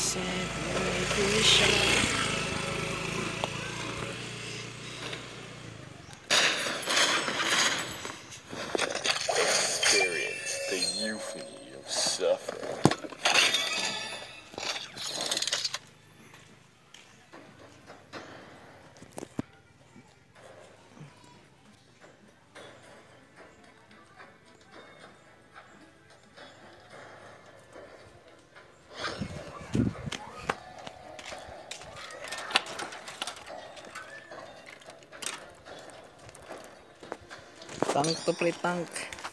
separation. Experience the euphony of suffering. Tank to play tank.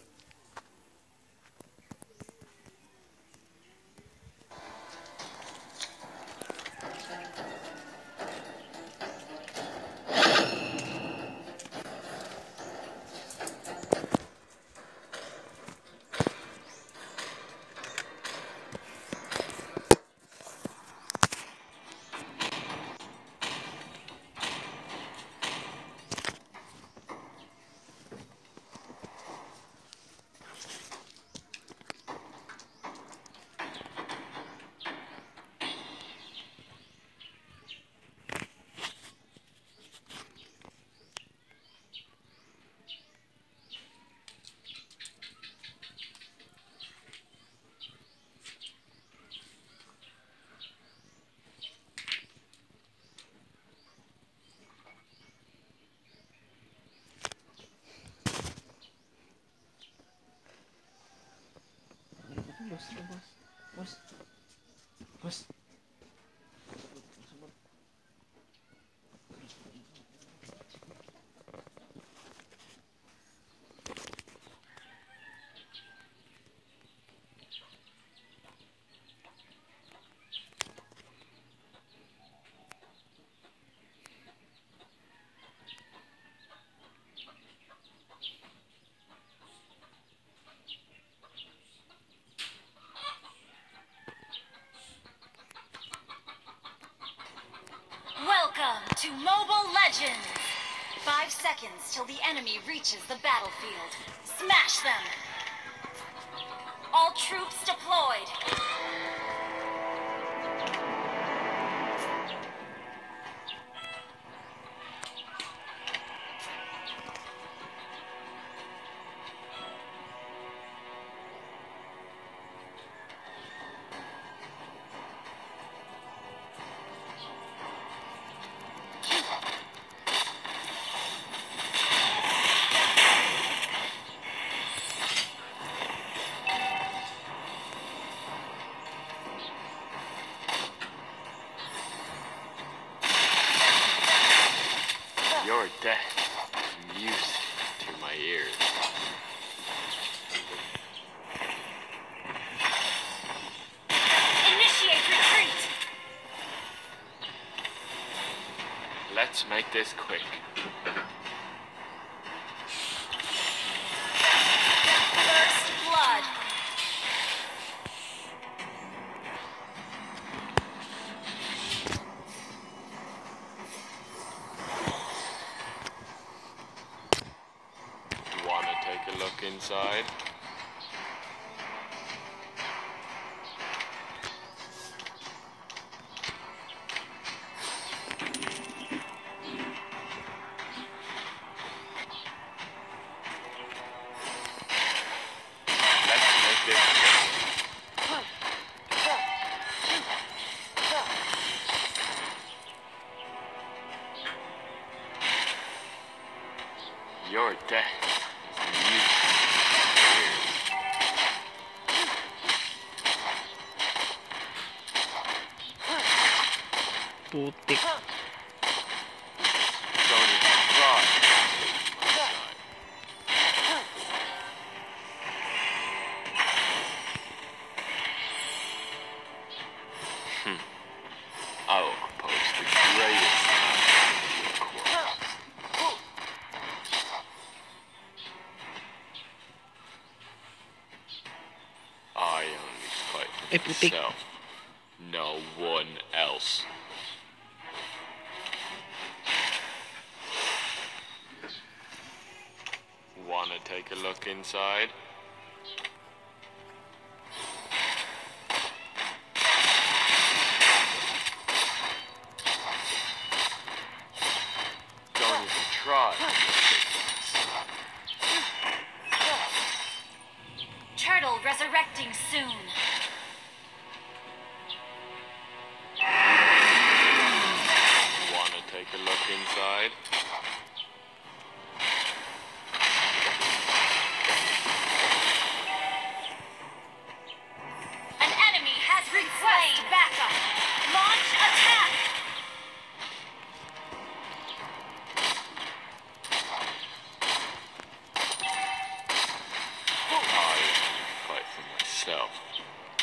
Bos. Welcome to Mobile Legends! 5 seconds till the enemy reaches the battlefield. Smash them! All troops deployed! Your death is music to my ears. Initiate retreat! Let's make this quick. First blood! Wanna take a look inside? Let's make this quick. Your death is music to my ears. Putik. Sony Pride. I will compose the greatest quote. I only fight Eh, putik. myself. No one else. Wanna take a look inside?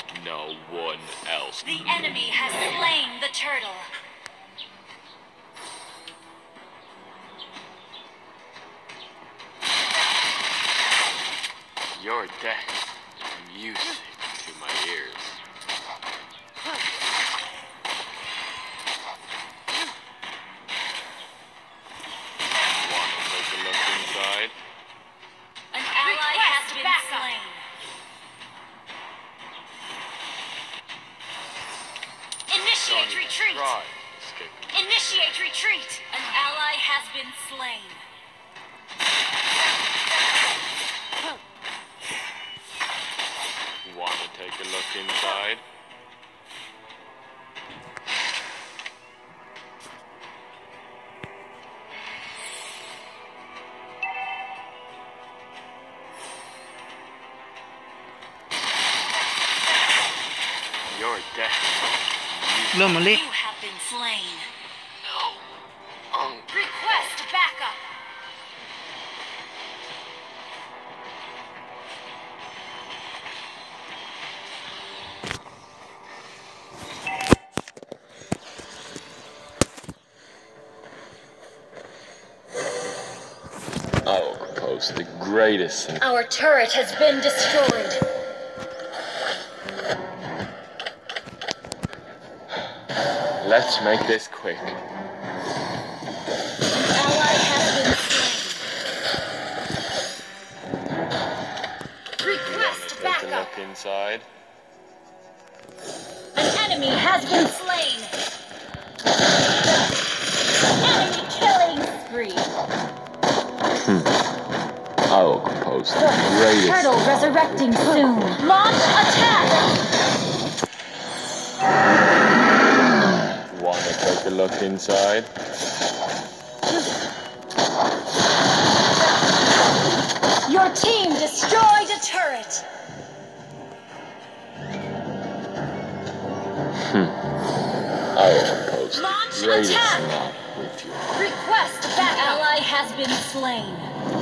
No one else. The enemy has slain the turtle. Your death is music to my ears. Wanna take a look inside? An ally has been slain. Initiate Don't even retreat. try escaping. Initiate retreat. An ally has been slain. Wanna take a look inside? Your death. Lo, mali. You have been slain. No. Request backup. I will propose the greatest. Our turret has been destroyed. Let's make this quick. An ally has been slain. Request Take a backup. look inside. An enemy has been slain. Enemy killing spree. I will propose the greatest. Turtle resurrecting soon. Launch attack. Wanna take a look inside? Your team destroyed a turret. I will propose Launch the greatest attack. knot with you. Request back. Ally has been slain.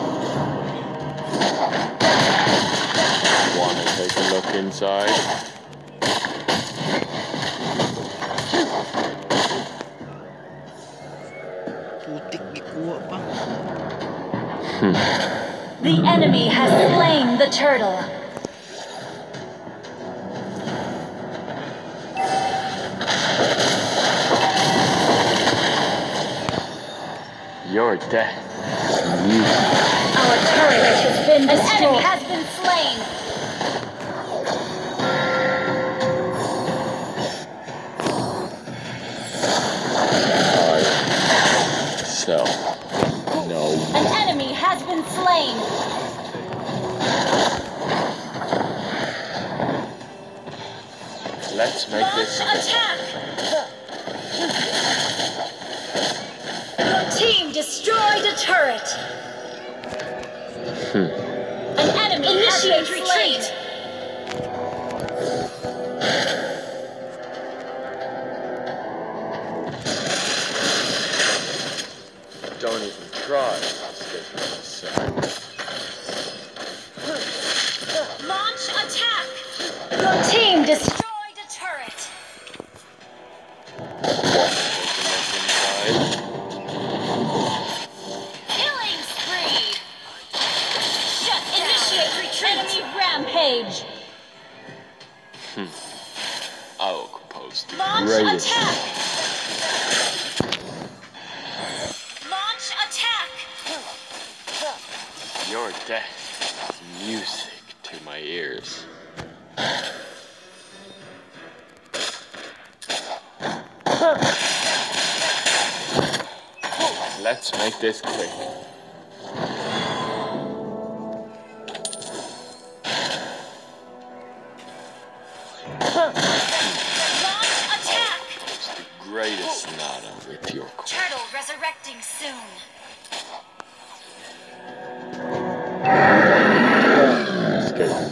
Wanna take a look inside? Putik gikuha pa. The enemy has slain the turtle. Your death is music. Our turret has been destroyed. An enemy has been slain. So, no. An enemy has been slain. Let's make this Launch quick. attack. Your team destroyed a turret. An enemy initiate retreat. Don't even try escaping the sun. Launch attack. Your team destroyed a turret. Killing spree. Shut down. Initiate retreat. Enemy rampage. I will propose the Launch greatest. attack. Launch attack. Your death is music to my ears. Let's make this quick. Launch attack. It's the greatest nada with your Turtle resurrecting soon. escape.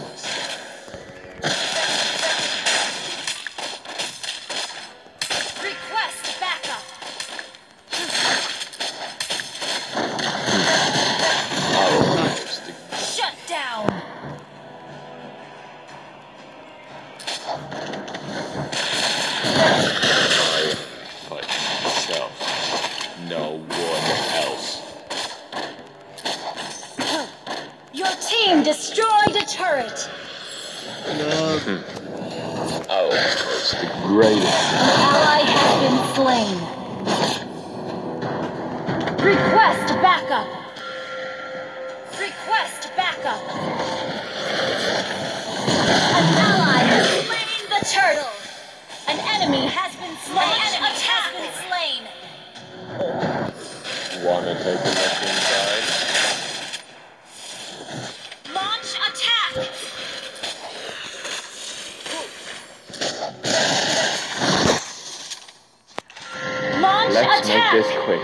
Request backup. I will propose the Shut down. I fight myself. No one else. Your team destroyed a turret. Lag. I will post the greatest. An ally has been slain. Request backup. Request backup. An ally has slain the turtle. An enemy has been slain. An enemy has been slain. Wanna take a look inside? Launch attack. Launch Let's attack. make this quick.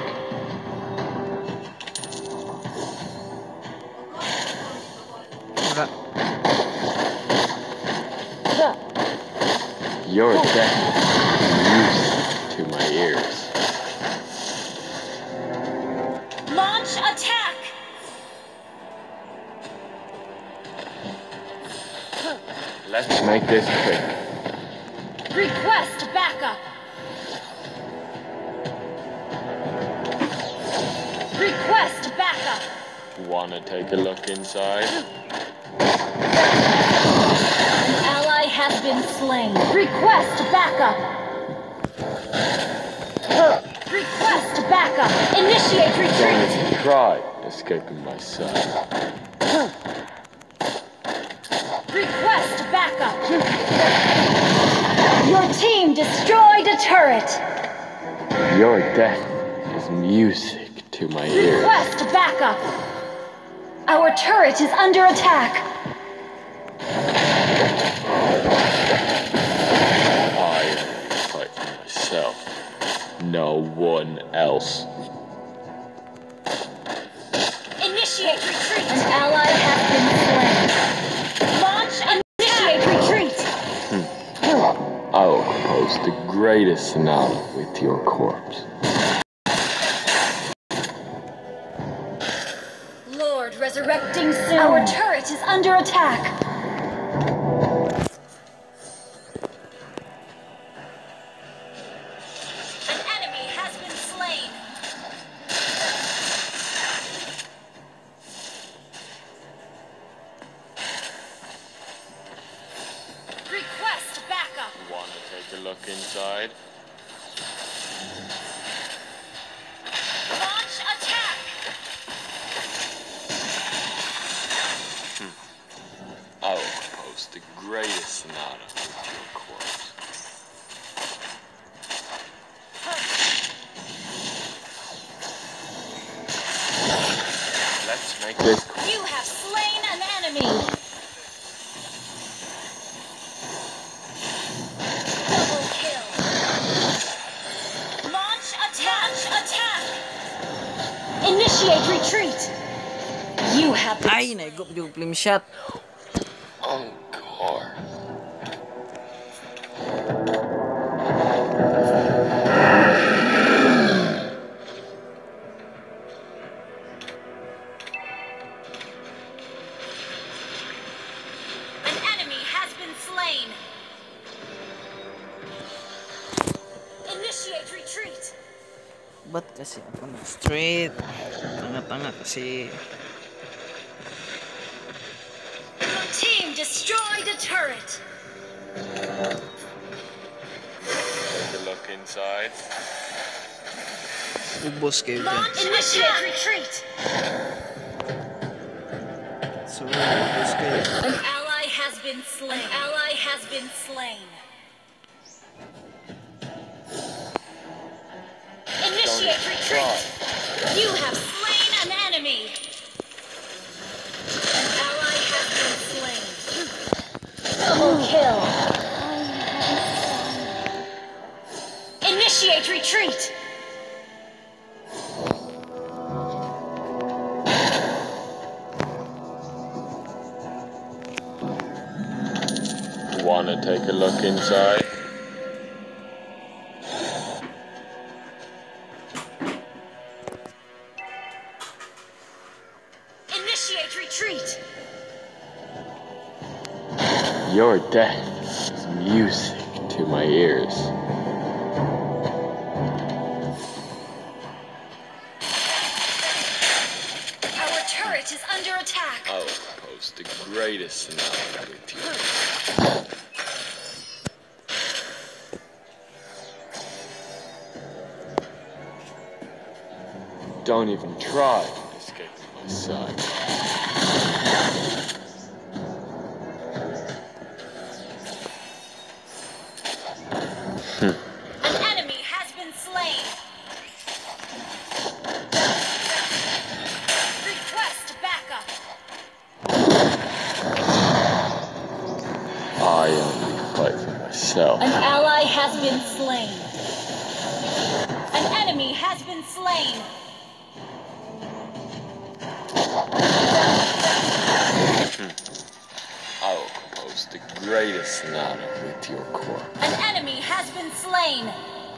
Wala. Your death is music to my ears. Launch attack. Let's make this quick. Request backup. Request backup. Wanna take a look inside? An ally has been slain. Request backup. Request backup. Initiate retreat. Don't try escaping my son. Request backup. Your team destroyed a turret. Your death is music to my ears. Request backup. Our turret is under attack. I fight myself. No one else. Initiate retreat. An ally has been slain. Launch and initiate retreat. I will compose the greatest sonata with your corpse. Lord resurrecting soon. Our turret is under attack. An enemy has been slain. Request backup. Wanna take a look inside? Launch attack. I will compose the greatest sonata with your corpse. Let's make this quick. You have slain an enemy. Double kill. Launch attack. Launch attack. Initiate retreat. You have Ay, naigop yung flame shot. Encore. an enemy has been slain. Initiate retreat. Ba't kasi ako straight? Tanga-tanga kasi. Your team destroyed a turret. Take a look inside. Ubos kayo dyan. Launch initiate retreat. So, ubos kayo. An ally has been slain. An ally has been slain. Initiate retreat. You have slain an enemy. An ally has been slain. Double kill. Initiate retreat. Wanna take a look inside? Initiate retreat. Your death is music to my ears. greatest sonata with you. Don't even try to escape my sight. An enemy has been slain. Request backup. I only fight for myself. An ally has been slain. An enemy has been slain. I will compose the greatest sonata with your corpse. An enemy has been slain.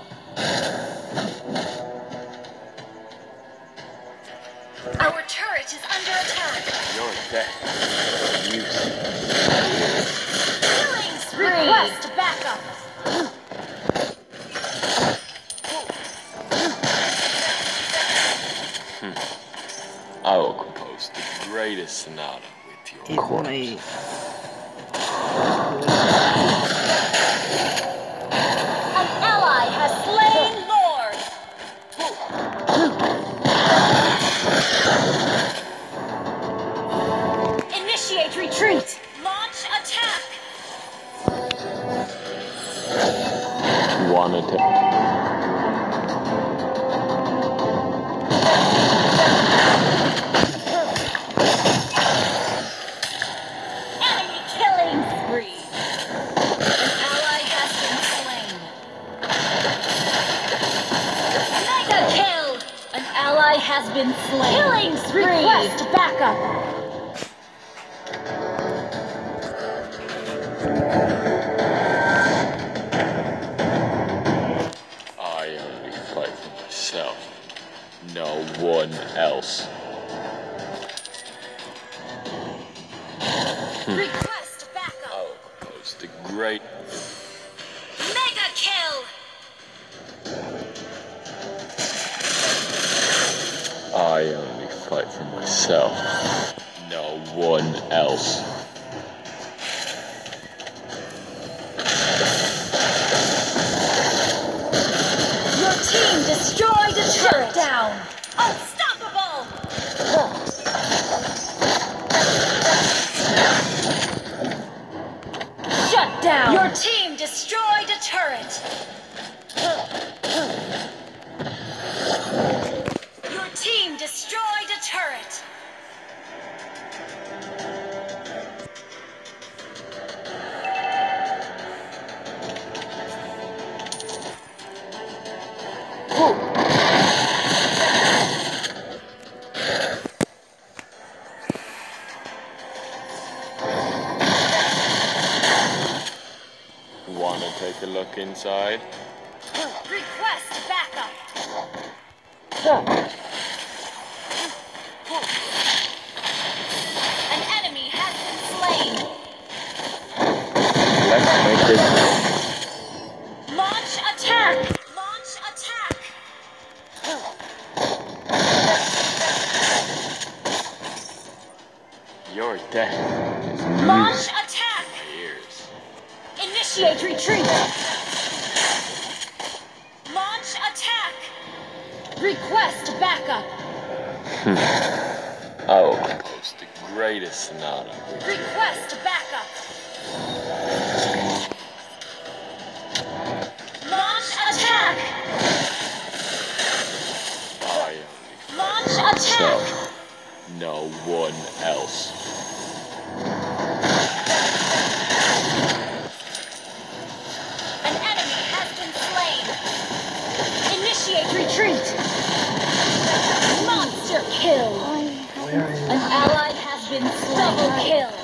Our turret is under attack. Your death is useless. Killing spree. Request backup. I will compose the greatest sonata with your If corpse. may... An ally has slain Lord. Initiate retreat. Launch attack. One attack. Enemy killing spree. An ally has been slain. Mega kill. An ally has been slain. Killing spree. Request backup. I only fight for myself. No one else. Request I backup. will compose the great. Mega kill. I only fight for myself. No one else. Your team destroyed a turret. Down. Unstoppable. Shut down. Your team destroyed a turret. Your team destroyed a turret. Wanna take a look inside? Request backup. An enemy has been slain. Let's make this. Launch attack. Launch attack. Your death is Launch music attack. in my ears. Initiate retreat. Launch attack. Request backup. I will compose the greatest sonata with you. Request backup. Launch attack. I only Launch fight for attack. myself. No one else. An enemy has been slain. Initiate retreat. Monster kill. An ally has been slain. Double kill.